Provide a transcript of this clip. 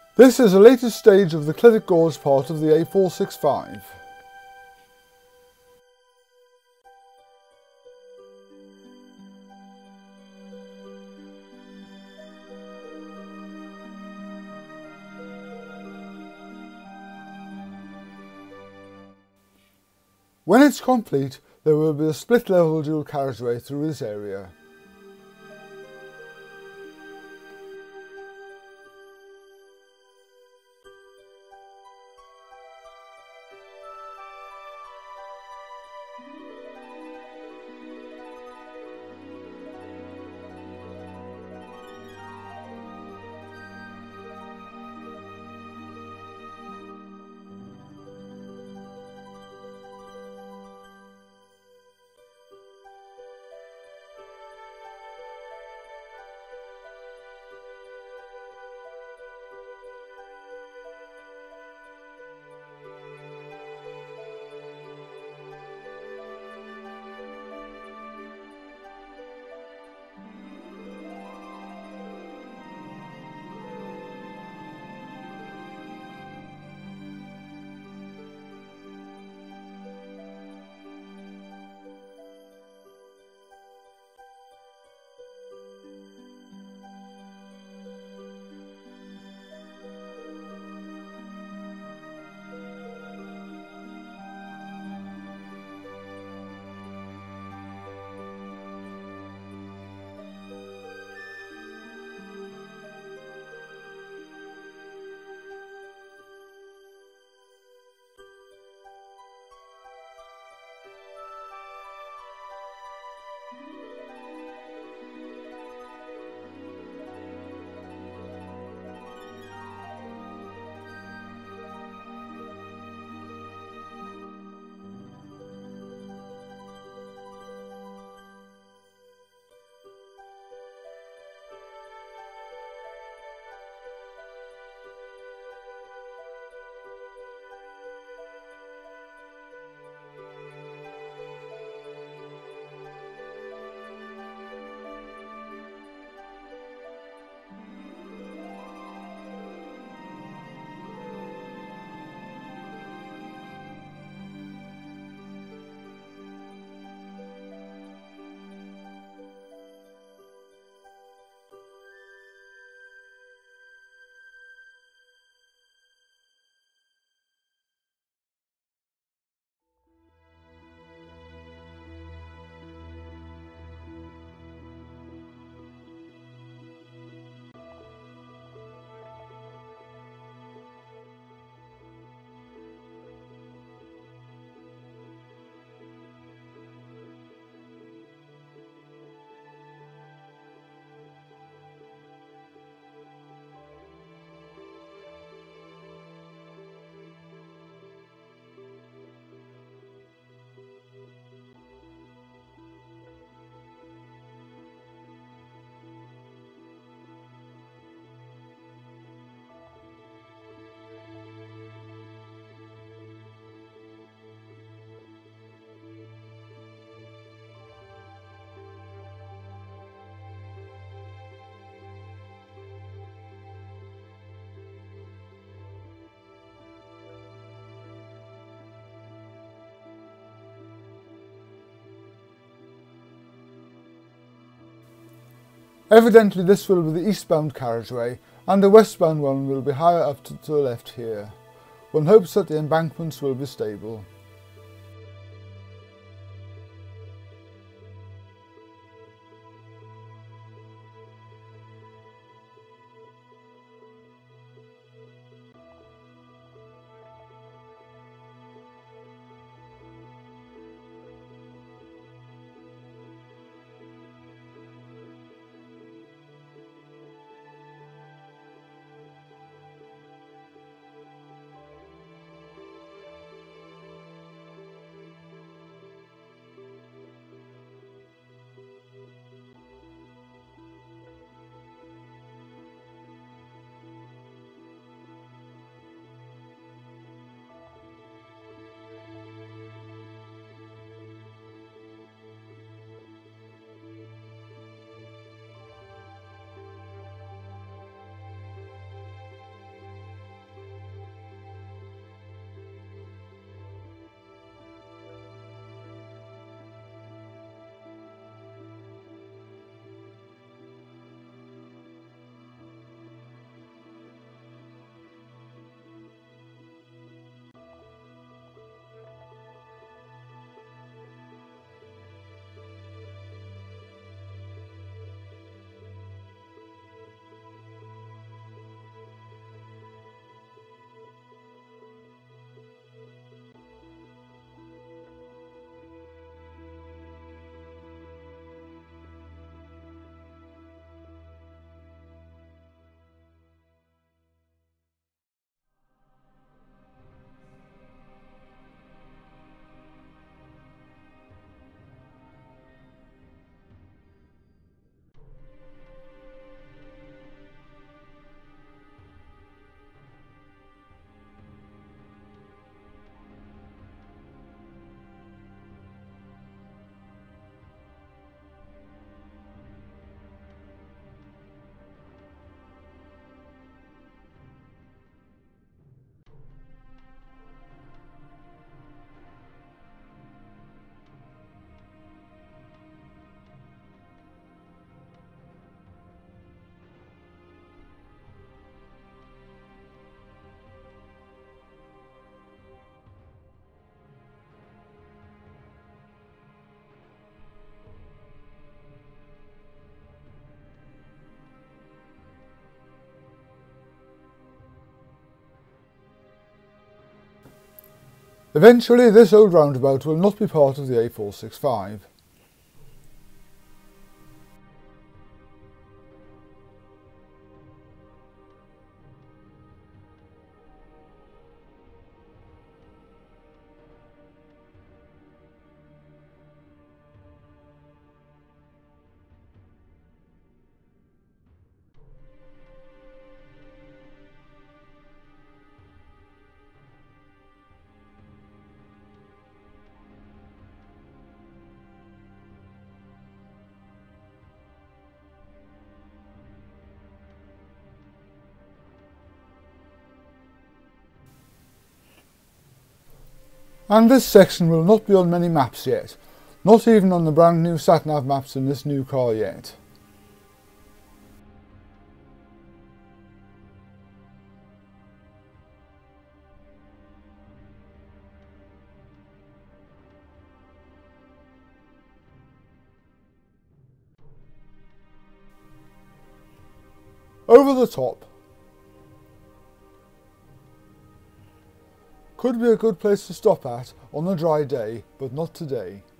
This is the latest stage of the Clivic Gorge part of the A465. When it's complete, there will be a split-level dual carriageway through this area. Evidently this will be the eastbound carriageway, and the westbound one will be higher up to the left here. One hopes that the embankments will be stable. Eventually this old roundabout will not be part of the A465. And this section will not be on many maps yet, not even on the brand new sat-nav maps in this new car yet. Over the top. Could be a good place to stop at on a dry day, but not today.